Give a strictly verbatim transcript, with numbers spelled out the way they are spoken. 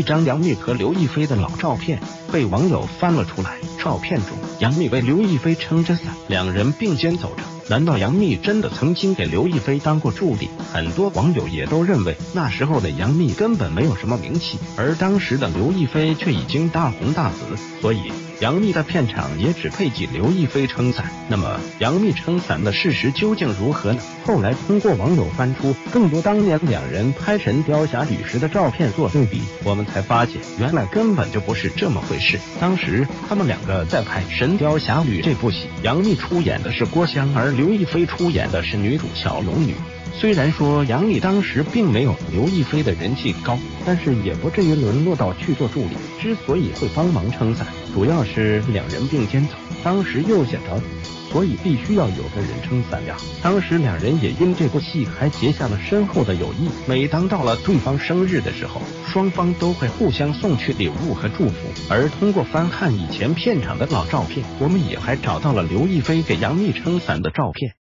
张杨幂和刘亦菲的老照片被网友翻了出来。照片中，杨幂为刘亦菲撑着伞，两人并肩走着。难道杨幂真的曾经给刘亦菲当过助理？很多网友也都认为，那时候的杨幂根本没有什么名气，而当时的刘亦菲却已经大红大紫，所以杨幂的片场也只配给刘亦菲撑伞。那么杨幂撑伞的事实究竟如何呢？后来通过网友翻出更多当年两人拍《神雕侠侣》时的照片做对比，我们才发现原来根本就不是这么回事。当时他们两个在拍《神雕侠侣》这部戏，杨幂出演的是郭襄，而刘亦菲出演的是女主小龙女。虽然说杨幂当时并没有刘亦菲的人气高，但是也不至于沦落到去做助理。之所以会帮忙撑伞，主要是两人并肩走，当时又想着所以必须要有个人撑伞呀。当时两人也因这部戏还结下了深厚的友谊，每当到了对方生日的时候，双方都会互相送去礼物和祝福。而通过翻看以前片场的老照片，我们也还找到了刘亦菲给杨幂撑伞的照片。